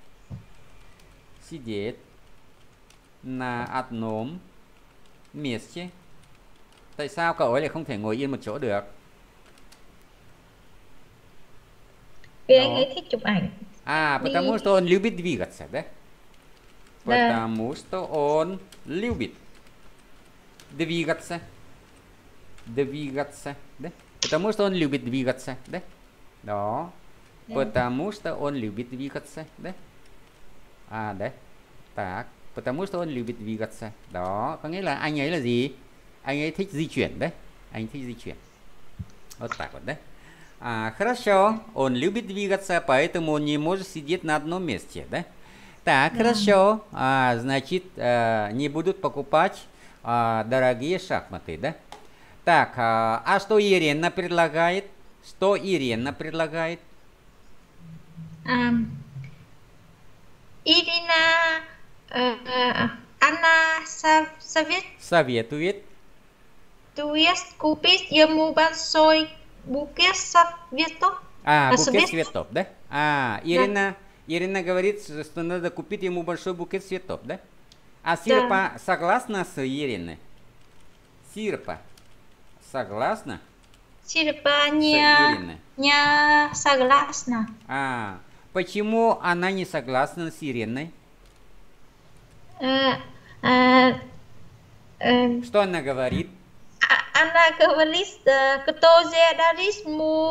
сидеть на одном месте? Tại sao cậu ấy lại không thể ngồi yên một chỗ được? vì Đó. anh ấy thích chụp ảnh. А, Đi- потому что он любит двигаться, да? Потому что он любит двигаться. Двигаться, да? Потому что он любит двигаться, да? Đó. Потому что он любит двигаться, да? À đấy. Так. Потому что он любит двигаться. Đó. Có nghĩa là anh ấy là gì? Anh ấy thích di chuyển đấy. Anh thích di chuyển. Вот так вот, да? А, хорошо. Он любит двигаться, поэтому он не может сидеть на одном месте, да? Так, да. Хорошо. А, значит, а, не будут покупать а, дорогие шахматы, да? Так, а, а что Ирина предлагает? Что Ирина предлагает? Um, Irina uh, Anna Savit Советует. Тует купить ему большой букет цветов. А, букет цветов, да? А, Ирина, да. Ирина говорит, что надо купить ему большой букет цветов, да? А Сирпа да. Согласна с Ириной? Сирпа согласна? Сирпа не, не согласна. А, почему она не согласна с Ириной? Э, э, э, что она говорит? Она говорит, кто же дарит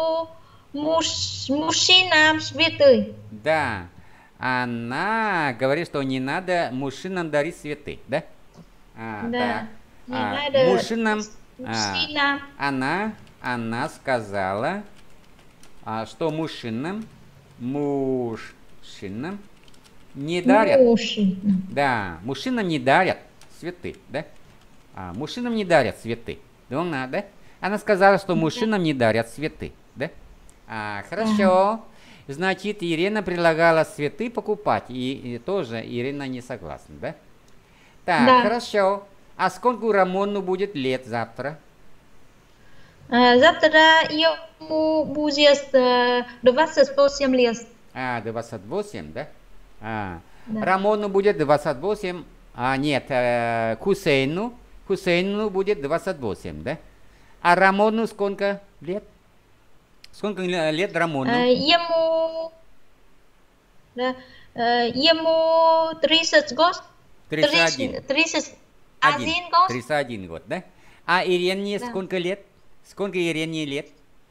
мужчинам цветы. Да, она говорит, что не надо мужчинам дарить цветы, да? А, да, так. не А, надо мужчинам, мужчинам. А, она, она сказала, а, что мужчинам, мужчинам не дарят. Мужчинам. Да, мужчинам не дарят цветы, да? А, мужчинам не дарят цветы. Да? Да? Она сказала, что мужчинам не дарят цветы, да? А, хорошо. Значит, Ирина предлагала цветы покупать, и, и тоже Ирина не согласна, да? Так, да. Хорошо. А сколько Рамону будет лет завтра? А, завтра ему будет двадцать восемь лет. А, двадцать восемь, да? А, да. Рамону будет двадцать восемь, а нет, э, Хусейну, Хусейну будет двадцать восемь, да? А Рамону сколько лет? Сколько лет Рамону? А, ему, да, ему тридцать год. тридцать один. тридцать один год. тридцать один год, да? А Ирине да. Сколько лет? Сколько Ирине лет?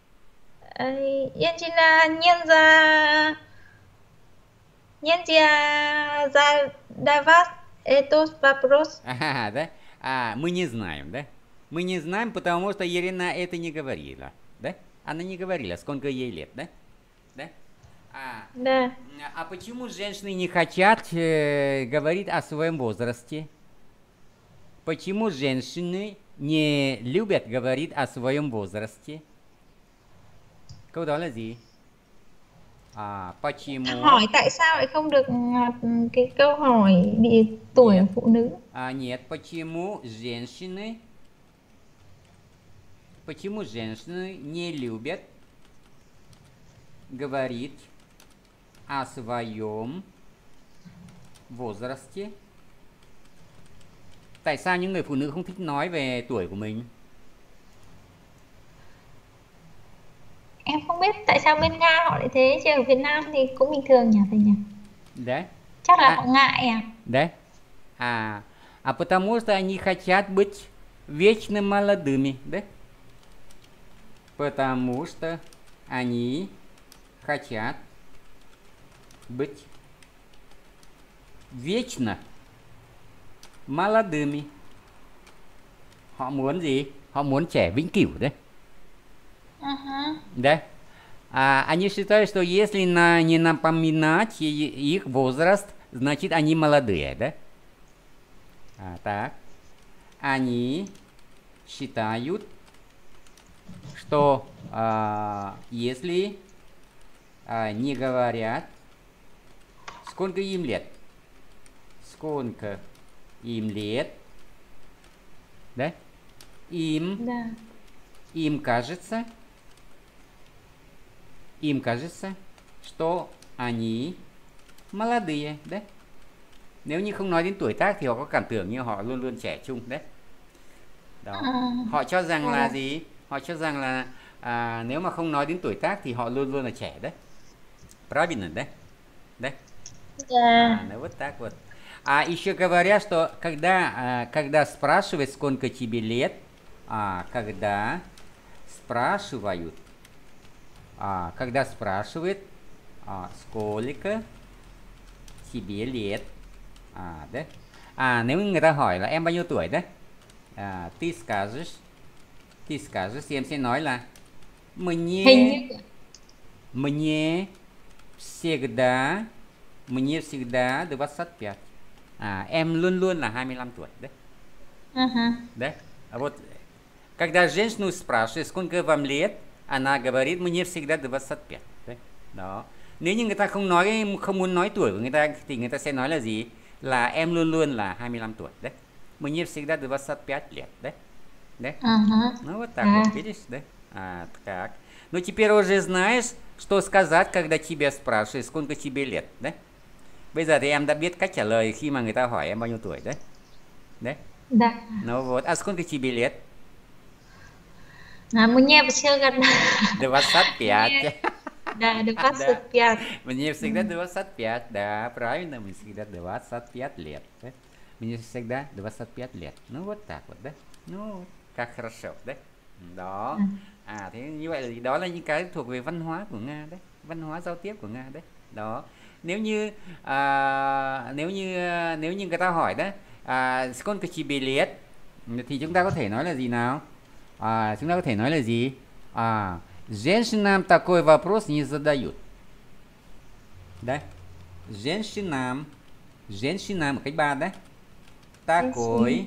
Ирина не за... Не задавать этот вопрос. Ага, да? А, мы не знаем, да? Мы не знаем, потому что Ирина это не говорила, да? Она не говорила, сколько ей лет, да? Да? А, да. А почему женщины не хотят э, говорить о своем возрасте? Почему женщины не любят говорить о своем возрасте? Câu đó là gì? À, почему? Hỏi tại sao lại không được cái câu hỏi địa tuổi нет. Phụ nữ? А, нет, почему женщины, почему женщины не любят говорить о своем возрасте? Tại sao những người phụ nữ không thích nói về tuổi của mình? Em không biết tại sao bên Nga họ lại thế, chứ ở Việt Nam thì cũng bình thường nhỉ thầy nhỉ? Да? Chắc là а, họ ngại à? Да? А, а потому что они хотят быть вечно молодыми, да? Потому что они хотят быть вечно молодыми. Họ muốn gì? Họ muốn trẻ vĩnh cửu đấy. Uh-huh. Да? А они считают, что если на, не напоминать их возраст, значит они молодые, да? А, так. Они считают, что а, если а, не говорят, сколько им лет, сколько им лет, да? Им, Да. им кажется, им кажется, что они молодые, đấy. Nếu như không nói đến tuổi tác thì họ có cảm tưởng như họ luôn luôn trẻ trung, đấy. Đó. À, Họ cho rằng à. là gì? Họ cho rằng là à, nếu mà không nói đến tuổi tác thì họ luôn luôn là trẻ, đấy. Правильно, да? Да? Да. А, ну вот так вот. А еще говорят, что когда, а, когда спрашивают, сколько тебе лет, а, когда спрашивают, а, когда спрашивают, а, сколько тебе lет, à, đấy. À, nếu người ta hỏi là em bao nhiêu tuổi đấy, à, ты скажешь, ты скажешь, em sẽ nói là мне, Hình như мне всегда, мне всегда двадцать пять. À, em luôn luôn là hai mươi lăm tuổi đấy. uh-huh. Đấy. А вот когда женщину спрашивают, сколько вам лет, она говорит, мне всегда двадцать пять. Đấy. Đó. Nếu như người ta không nói, không muốn nói tuổi của người ta thì người ta sẽ nói là gì? Là em luôn luôn là hai mươi lăm tuổi. Đấy. Мне всегда двадцать пять лет. Đấy. Đấy. Uh-huh. Ну вот так вот, видишь, да? А, так. Ну теперь уже знаешь, что сказать, когда тебя спрашивают, сколько тебе lет, đấy. Bây giờ thì em đã biết cách trả lời khi mà người ta hỏi em bao nhiêu tuổi đấy. Đấy. Да. Ну вот. А сколько тебе lет? А мне всегда двадцать пять. да, двадцать пять. Мне всегда двадцать пять, да, правильно, мне всегда двадцать пять лет. Да? Мне всегда двадцать пять лет. Ну вот так вот, да? Ну, как хорошо, đấy. Đó. À, thế như vậy là đó là những cái thuộc về văn hóa của Nga đấy, văn hóa giao tiếp của Nga đấy. Đó. Nếu như à, nếu như nếu như người ta hỏi đó, à, сколько тебе lет, thì chúng ta có thể nói là gì nào? À, chúng ta có thể nói là gì? À, женщинам такой вопрос не задают. Đấy. Женщинам, женщинам cách ba đấy. Такой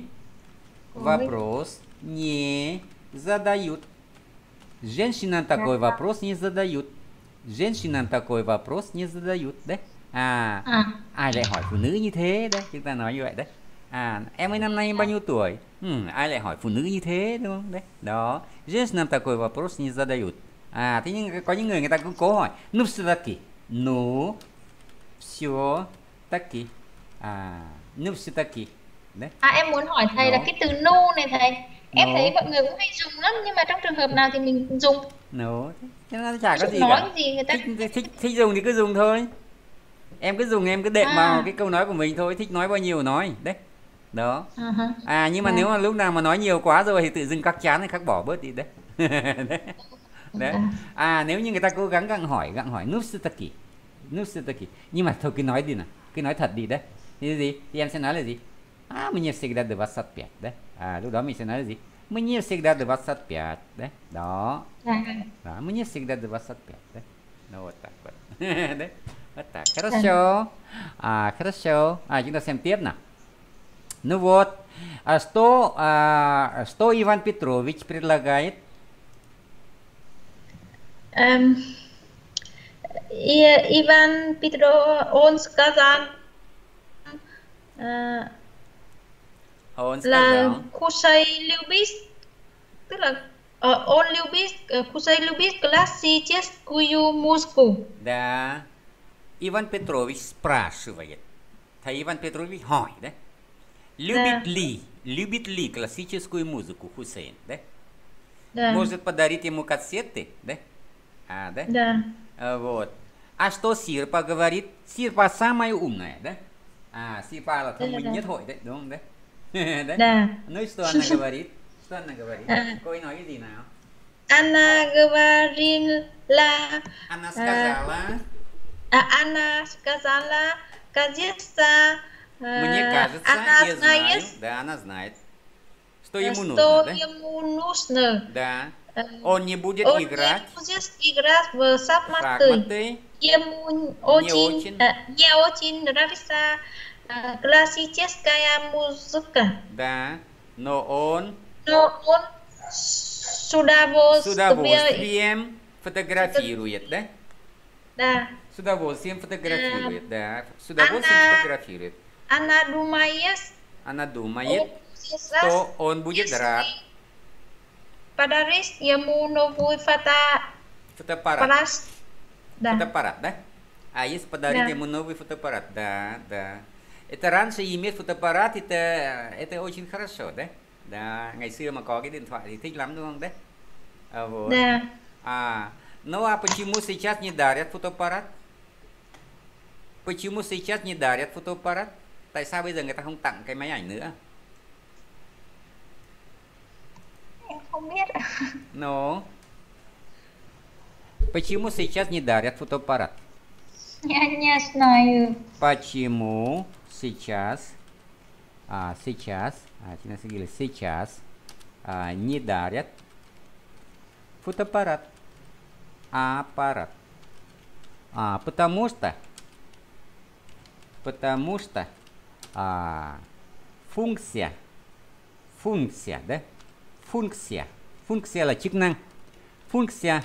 вопрос не задают. Женщинам такой вопрос не задают. Женщинам такой вопрос не задают. Đấy. À, À. ai lại hỏi phụ nữ như thế đấy, chúng ta nói như vậy đấy. À, em ấy năm nay bao nhiêu tuổi? Ừ, ai lại hỏi phụ nữ như thế đúng không? Đấy. Đó. Женщинам такой вопрос не задают. À, thế nhưng có những người người ta cũng cố hỏi. Ну все-таки. Ну все-таки. À, ну все-таки. Đấy. À, em muốn hỏi thầy Nó. là cái từ nu này thầy. Em Nó. thấy mọi người cũng hay dùng lắm, nhưng mà trong trường hợp nào thì mình dùng. No. Thế nó chả có Ví dụ gì nói cả. gì người ta Thích, thích, thích dùng thì cứ dùng thôi. Em cứ dùng, em cứ đệm À. vào cái câu nói của mình thôi. Thích nói bao nhiêu nói. Đấy. Đó. uh-huh. À, nhưng mà Dạ. nếu mà lúc nào mà nói nhiều quá rồi thì tự dưng các chán thì các bỏ bớt đi đấy. Đấy. Đấy. Dạ. À, nếu như người ta cố gắng gặng hỏi, gặng hỏi núp sư tắc kỳ, núp sư tắc kỳ, nhưng mà thôi cứ nói đi nào, cứ nói thật đi đấy. Thì gì? Thì em sẽ nói là gì? À, мне всегда двадцать пять, đấy. À, lúc đó mình sẽ nói là gì? Мне всегда двадцать пять, đấy. Đó. Dạ. Đó, мне всегда двадцать пять, đấy. Nó вот так вот. Đấy. Вот так. Хорошо. À, хорошо. À, chúng ta xem tiếp nào. Ну вот. А что, а, что Иван Петрович предлагает? Эм, И- Иван Петро, он сказал э, Он là сказал. Khusay любит, tức là ờ, он любит, э, Khusay любит классическую музыку. Да. Иван Петрович спрашивает. Thầy Иван Петрович hỏi đấy. Любит Да. ли, любит ли классическую музыку Хусейн, да? Да, Может подарить ему кассеты, да? А, да? да, А, вот. А что Сирпа говорит? Сирпа самая умная, да? А, Сирпа là thông Да, minh да. nhất hội đấy, đúng không đấy? Đấy. да. Ну и что она говорит? Что она говорит? А. Cô ấy nói cái gì nào? Она говорила, Она сказала, а, она сказала, кажется, мне э, кажется, она я знаю, знает, да, она знает, что э, ему что нужно, да? ему нужно. Да. Э, Он не будет Он играть не будет играть в в шахматы. шахматы, Ему очень, очень. э, мне очень нравится э, классическая музыка. да, но он Но он с с удовольствием, удовольствием фотографирует, да? да, С удовольствием фотографирует, да. С удовольствием Она- фотографирует. она думает, Она он думает, будет что он будет если рад. подарить ему новый фотоаппарат. Фотоаппарат. Да, Фотоаппарат, да? А если подарить Да. ему новый фотоаппарат, да, да. Это раньше иметь фотоаппарат, это, это очень хорошо, да? Да, ngày xưa mà có cái điện thoại thì thích lắm đúng không đấy? À, вот. да. А, ну а почему сейчас не дарят фотоаппарат? Почему сейчас не дарят фотоаппарат? Tại sao bây giờ người ta không tặng cái máy ảnh nữa? Em không biết ạ. No. Почему сейчас не дарят фотоаппарат? Я не знаю. Почему сейчас, а, сейчас, а, сейчас а, не дарят фотоаппарат? Аппарат. А, потому что, потому что а, функция, функция, да? Функция. Функция là chức năng. Функция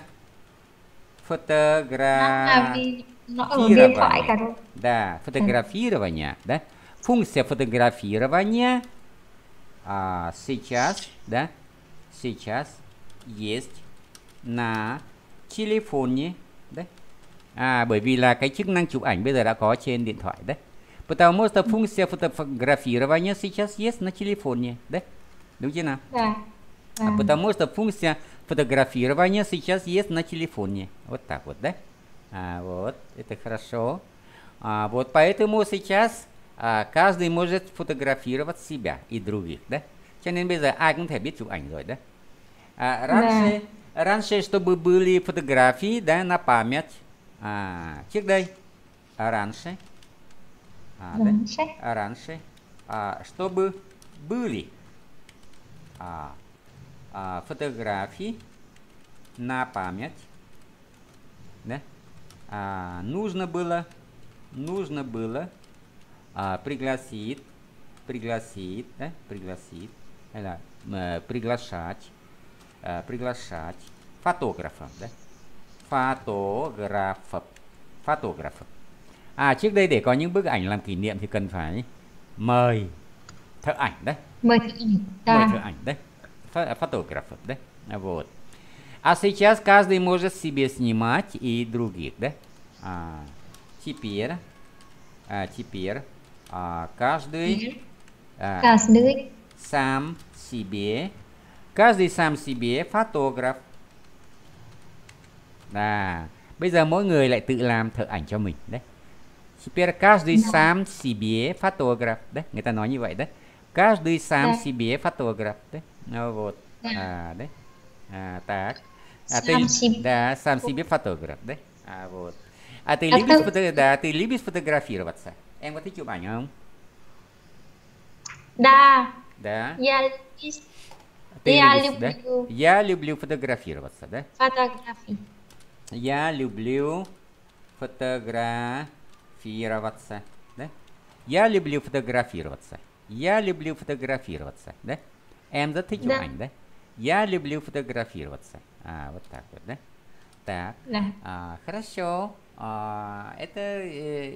фотографирования. Nó ở bên phải cả rồi. Да, фотографирование, да? Функция фотографирования а, сейчас, да? Сейчас есть на телефоне, да? À, bởi vì là cái chức năng chụp ảnh bây giờ đã có trên điện thoại đấy. Потому что функция фотографирования сейчас есть на телефоне, да? Đúng chưa nào? Dạ. А, потому что функция фотографирования сейчас есть на телефоне. Вот так вот, да? А, вот, это хорошо. А, вот поэтому сейчас а, каждый может фотографировать себя и других, да? Cho nên bây giờ ai cũng thể biết chụp ảnh rồi, да? А, раньше, раньше, чтобы были фотографии, да, на память. А, trước đây, а, раньше, а, да? А, раньше, а, чтобы были а, а, фотографии на память, да? А, нужно было, нужно было а, пригласить, пригласить, да? Пригласить, или, э, приглашать, э, приглашать фотографов, да? Photographer, photographer. À, trước đây để có những bức ảnh làm kỷ niệm thì cần phải mời thợ ảnh đấy. Mời thợ ảnh. Mời thợ ảnh đấy. Фотографер, да? Вот. А сейчас каждый может себе снимать и других, да? А, теперь, а, теперь а, каждый а, Каждый сам себе, каждый сам себе фотограф. À, bây giờ mỗi người lại tự làm thợ ảnh cho mình đấy. Теперь каждый сам себе фотограф, да? Người ta nói như vậy đấy. Каждый сам себе фотограф, да? Ну, вот. А, да? А, так. А ты, да, сам себе фотограф, да? А, вот. А ты любишь, фото... да, ты любишь фотографироваться? Em có thích chụp ảnh không? Да. Да. Я любишь. Ты Я любишь, люблю. Да? Я люблю фотографироваться, да? Фотографии. Я люблю фотографироваться, да? Я люблю фотографироваться. Я люблю фотографироваться, да? Em rất thích chụp ảnh đấy. Я люблю фотографироваться. А, вот так вот, да? Так. Да. А, хорошо. А, это э,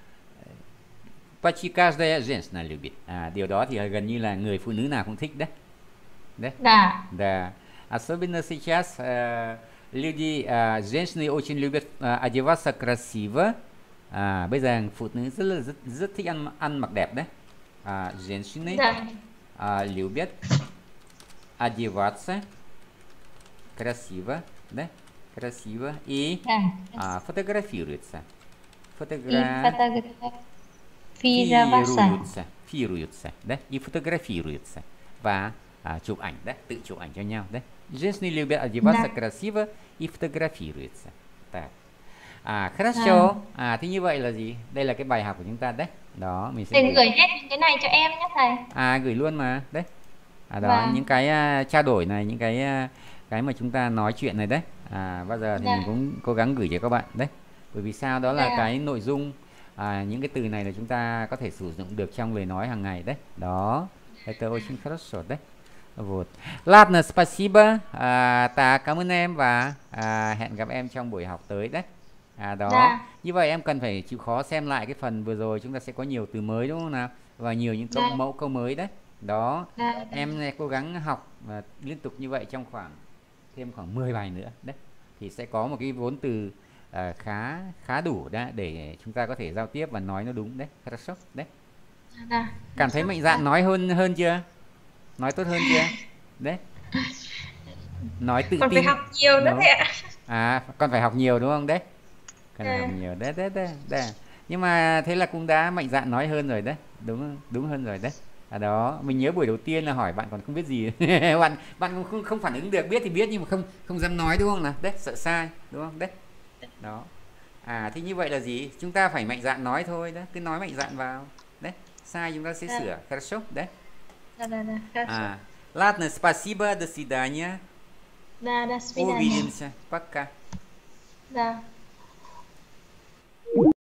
почти каждая женщина любит. А, điều đó thì gần như là người phụ nữ nào cũng thích đấy. Да? Да. Да. Особенно сейчас э, люди, э, женщины очень любят э, одеваться красиво. À, bây giờ phụ nữ rất là rất, rất thích ăn ăn mặc đẹp đấy. À, женщины Да. а, любят одеваться красиво, да? Красиво и Да. а, фотографируются. И Фотографируются. фотографироваться. Фируются, да? И фотографируются. Và à, chụp ảnh đấy, tự chụp ảnh cho nhau đấy. Женщины любят одеваться Да. красиво и фотографируются. Так. À, хорошо. À, thì như vậy là gì? Đây là cái bài học của chúng ta đấy. Đó, mình sẽ Thầy gửi. gửi hết những cái này cho em nhé thầy. À, gửi luôn mà. Đấy. À, đó, Vâng. những cái uh, trao đổi này, những cái uh, cái mà chúng ta nói chuyện này đấy. À, bao giờ thì Dạ. mình cũng cố gắng gửi cho các bạn đấy. Bởi vì sao? Đó là Dạ. cái nội dung, à, những cái từ này là chúng ta có thể sử dụng được trong lời nói hàng ngày đấy. Đó. Это очень хорошо, đấy. Вот. Ладно, спасибо. À, ta cảm ơn em và à, hẹn gặp em trong buổi học tới đấy. À, đó. Dạ. Như vậy em cần phải chịu khó xem lại cái phần vừa rồi, chúng ta sẽ có nhiều từ mới đúng không nào? Và nhiều những câu Dạ. mẫu câu mới đấy. Đó. Dạ. Em này cố gắng học và liên tục như vậy trong khoảng thêm khoảng mười bài nữa đấy. Thì sẽ có một cái vốn từ à, khá khá đủ đã để chúng ta có thể giao tiếp và nói nó đúng đấy. Хорошо. Đấy. Dạ. Cảm thấy mạnh dạn nói hơn hơn chưa? Nói tốt hơn chưa? Đấy. Nói tự Còn tin. phải học nhiều nữa Đúng. thầy ạ. À, con phải học nhiều đúng không? Đấy. Con phải Dạ. học nhiều. Đấy, đấy, đấy, đấy. Nhưng mà thế là cũng đã mạnh dạn nói hơn rồi đấy. đúng đúng hơn rồi đấy. À đó, mình nhớ buổi đầu tiên là hỏi bạn còn không biết gì. bạn bạn không không phản ứng được, biết thì biết nhưng mà không không dám nói đúng không nào? Đấy, sợ sai đúng không? Đấy. Đó. À thì như vậy là gì? Chúng ta phải mạnh dạn nói thôi đó, cứ nói mạnh dạn vào. Đấy, sai chúng ta sẽ Да, sửa. Хорошо? Đấy. да, да, да, хорошо. À, ладно, спасибо, до свидания. Да, до свидания. Увидимся. Пока. Да.